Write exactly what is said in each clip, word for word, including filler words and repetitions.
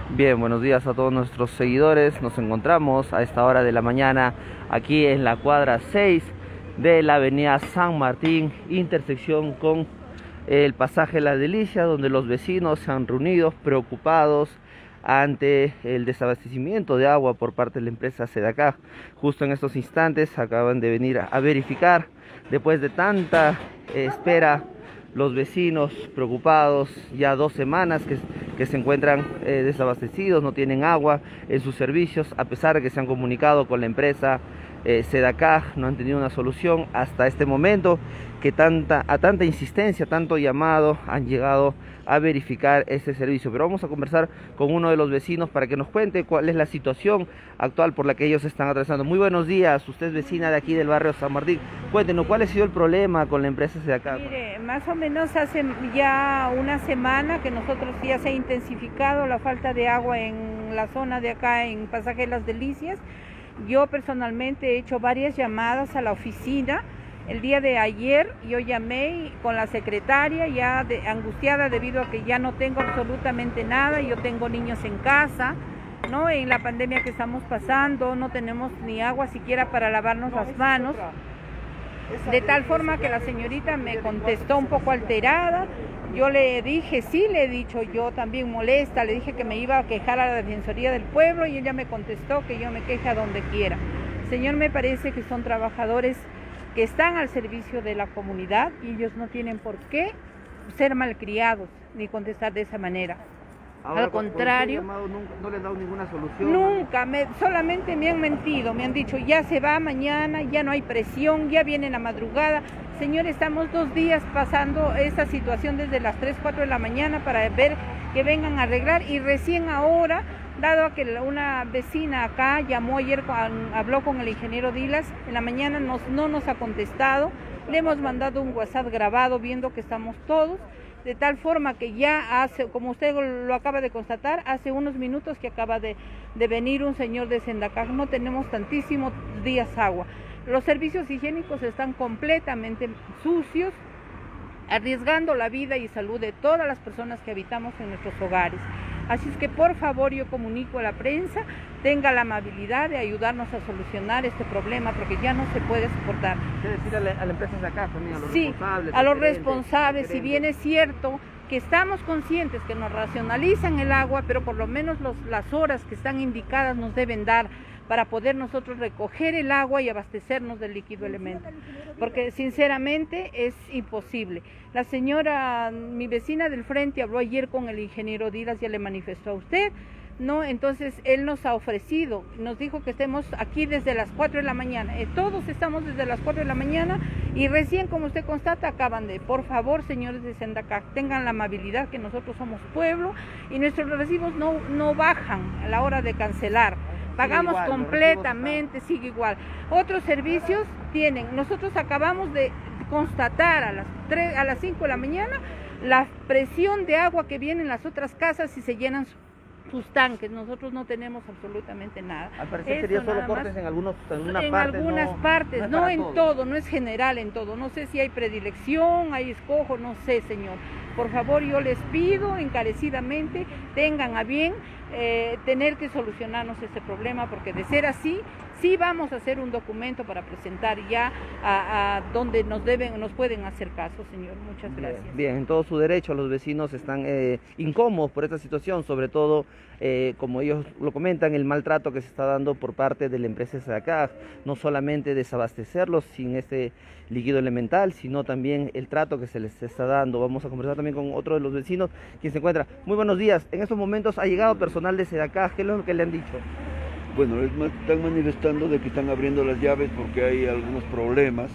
Bien, buenos días a todos nuestros seguidores. Nos encontramos a esta hora de la mañana aquí en la cuadra seis de la avenida San Martín, intersección con el pasaje La Delicia, donde los vecinos se han reunido preocupados ante el desabastecimiento de agua por parte de la empresa Sedacag. Justo en estos instantes acaban de venir a verificar, después de tanta espera, los vecinos preocupados, ya dos semanas que, que se encuentran eh, desabastecidos, no tienen agua en sus servicios, a pesar de que se han comunicado con la empresa eh, Sedacag, no han tenido una solución hasta este momento, que tanta, a tanta insistencia, tanto llamado, han llegado a verificar ese servicio. Pero vamos a conversar con uno de los vecinos para que nos cuente cuál es la situación actual por la que ellos están atravesando. Muy buenos días, usted es vecina de aquí del barrio San Martín. Cuéntenos, ¿cuál ha sido el problema con la empresa Sedacag? Mire, más o menos hace ya una semana que nosotros ya se ha intensificado la falta de agua en la zona de acá, en Pasaje Las Delicias. Yo personalmente he hecho varias llamadas a la oficina. El día de ayer yo llamé con la secretaria ya de, angustiada debido a que ya no tengo absolutamente nada. Yo tengo niños en casa, ¿no? En la pandemia que estamos pasando no tenemos ni agua siquiera para lavarnos las manos. De tal forma que la señorita me contestó un poco alterada. Yo le dije, sí, le he dicho yo también molesta, le dije que me iba a quejar a la Defensoría del Pueblo y ella me contestó que yo me queje a donde quiera. Señor, me parece que son trabajadores que están al servicio de la comunidad y ellos no tienen por qué ser malcriados ni contestar de esa manera. Ahora, al contrario, llamado, nunca, no le han dado ninguna solución. Nunca, me, solamente me han mentido, me han dicho ya se va mañana, ya no hay presión, ya viene la madrugada. Señor, estamos dos días pasando esta situación desde las tres, cuatro de la mañana para ver que vengan a arreglar y recién ahora, dado que una vecina acá llamó ayer, habló con el ingeniero Dilas, en la mañana nos, no nos ha contestado, le hemos mandado un WhatsApp grabado viendo que estamos todos, de tal forma que ya hace, como usted lo acaba de constatar, hace unos minutos que acaba de, de venir un señor de Sedacag, no tenemos tantísimos días agua. Los servicios higiénicos están completamente sucios, arriesgando la vida y salud de todas las personas que habitamos en nuestros hogares. Así es que por favor yo comunico a la prensa, tenga la amabilidad de ayudarnos a solucionar este problema porque ya no se puede soportar. ¿Qué decir a la, a la empresa Sedacag también, a los sí, responsables? a los gerentes, responsables, si gerentes. bien es cierto que estamos conscientes que nos racionalizan el agua, pero por lo menos los, las horas que están indicadas nos deben dar para poder nosotros recoger el agua y abastecernos del líquido elemento, porque sinceramente es imposible. La señora, mi vecina del frente, habló ayer con el ingeniero Dilas, ya le manifestó a usted, ¿no? Entonces él nos ha ofrecido, nos dijo que estemos aquí desde las cuatro de la mañana, eh, todos estamos desde las cuatro de la mañana y recién, como usted constata, acaban de, por favor, señores de Sedacag, tengan la amabilidad que nosotros somos pueblo y nuestros recibos no, no bajan a la hora de cancelar. Pagamos igual, completamente, sigue igual. Otros servicios tienen, nosotros acabamos de constatar a las tres, a las cinco de la mañana la presión de agua que viene en las otras casas y se llenan sus tanques. Nosotros no tenemos absolutamente nada. Al parecer sería solo cortes en algunos, en una en parte, algunas no, partes, no, no en todo. todo, no es general en todo. No sé si hay predilección, hay escojo, no sé, señor. Por favor, yo les pido encarecidamente, tengan a bien eh, tener que solucionarnos este problema, porque de ser así, sí vamos a hacer un documento para presentar ya a, a donde nos deben, nos pueden hacer caso, señor. Muchas gracias. Bien, bien, en todo su derecho, los vecinos están eh, incómodos por esta situación, sobre todo, eh, como ellos lo comentan, el maltrato que se está dando por parte de la empresa Sedacag, no solamente desabastecerlos sin este líquido elemental, sino también el trato que se les está dando. Vamos a conversar también con otro de los vecinos, quien se encuentra. Muy buenos días, en estos momentos ha llegado personal de Sedacag, ¿qué es lo que le han dicho? Bueno, están manifestando de que están abriendo las llaves porque hay algunos problemas,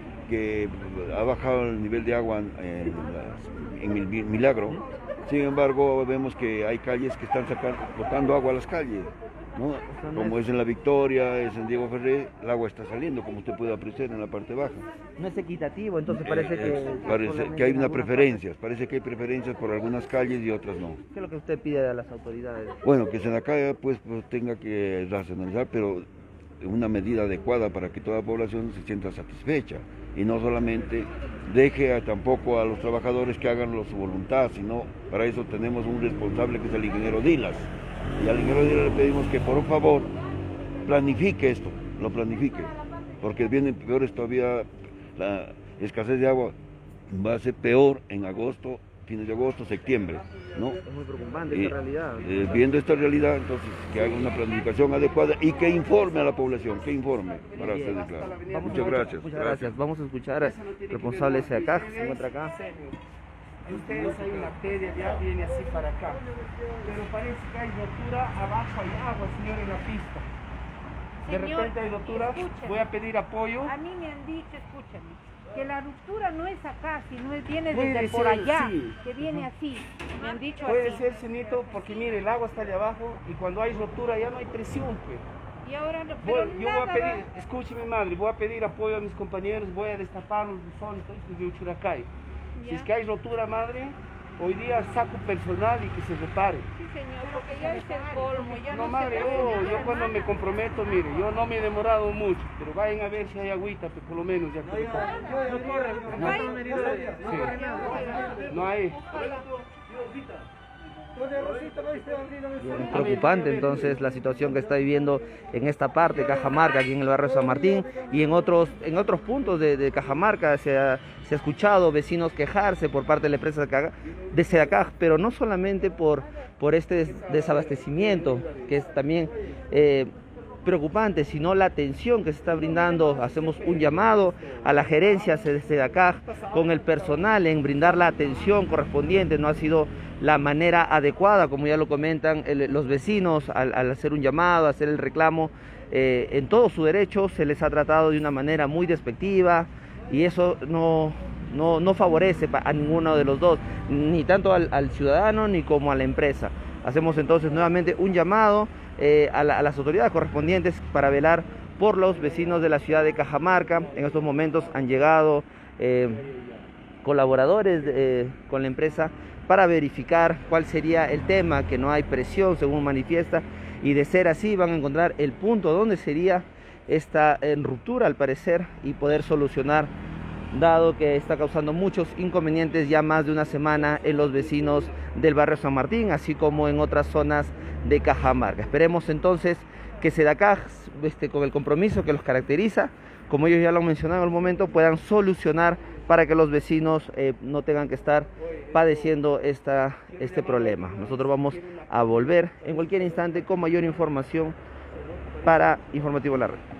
que ha bajado el nivel de agua en, las, en el Milagro. Sin embargo, vemos que hay calles que están sacando, botando agua a las calles, ¿no? Como es en La Victoria, es en Diego Ferré, el agua está saliendo, como usted puede apreciar en la parte baja. No es equitativo, entonces parece que... Eh, parece que hay una preferencias, parece que hay preferencias por algunas calles y otras no. ¿Qué es lo que usted pide a las autoridades? Bueno, que Sedacag pues, pues tenga que racionalizar, pero una medida adecuada para que toda la población se sienta satisfecha y no solamente deje a, tampoco a los trabajadores que hagan su voluntad, sino para eso tenemos un responsable que es el ingeniero Dilas. Y al ingeniero le pedimos que por favor planifique esto, lo planifique, porque vienen peores todavía, la escasez de agua va a ser peor en agosto, fines de agosto, septiembre, ¿no? Es muy preocupante Y, esta realidad. eh, viendo esta realidad, entonces, que haga una planificación adecuada y que informe a la población, que informe, para Bien. ustedes, claro. Vamos Muchas a- gracias. Muchas gracias. Vamos a escuchar al responsable de acá, se encuentra acá. Ustedes hay una arteria, ya viene así para acá. Pero parece que hay rotura, abajo hay agua, señor, en la pista. De Señor, repente hay rotura, escúchame. voy a pedir apoyo. A mí me han dicho, escúchame, que la ruptura no es acá, sino es- viene Puede desde por ser, allá, sí. que viene así. Me han dicho Puede así. ser, cenito, porque mire, el agua está allá abajo y cuando hay rotura ya no hay presión, pues. Y ahora no, pero Voy- yo voy a nada pedir, va- escúcheme madre, voy a pedir apoyo a mis compañeros, voy a destapar los buzones de Uchuracay. Si Ya. es que hay rotura, madre, hoy día saco personal y que se repare. Sí, señor, porque ya es el colmo, ya no, No, madre, se puede yo, hacer yo cuando nada. me comprometo, mire, yo no me he demorado mucho, pero vayan a ver si hay agüita, pues por lo menos ya que No hay- no hay. Bien, es preocupante entonces la situación que está viviendo en esta parte de Cajamarca, aquí en el barrio San Martín y en otros, en otros puntos de, de Cajamarca. Se ha, se ha escuchado vecinos quejarse por parte de la empresa de SEDACAG, pero no solamente por, por este des- desabastecimiento, que es también eh, preocupante, sino la atención que se está brindando. Hacemos un llamado a la gerencia de SEDACAG con el personal en brindar la atención correspondiente. No ha sido la manera adecuada, como ya lo comentan el- los vecinos, al, al hacer un llamado, hacer el reclamo, eh, en todo su derecho se les ha tratado de una manera muy despectiva y eso no, no, no favorece pa- a ninguno de los dos, ni tanto al, al ciudadano ni como a la empresa. Hacemos entonces nuevamente un llamado eh, a, la- a las autoridades correspondientes para velar por los vecinos de la ciudad de Cajamarca. En estos momentos han llegado eh, colaboradores eh, con la empresa para verificar cuál sería el tema, que no hay presión según manifiesta, y de ser así van a encontrar el punto donde sería esta eh, ruptura al parecer y poder solucionar, dado que está causando muchos inconvenientes ya más de una semana en los vecinos del barrio San Martín, así como en otras zonas de Cajamarca. Esperemos entonces que SEDACAG, este, con el compromiso que los caracteriza, como ellos ya lo han mencionado en el momento, puedan solucionar para que los vecinos eh, no tengan que estar padeciendo esta, este problema. Nosotros vamos a volver en cualquier instante con mayor información para Informativo La Red.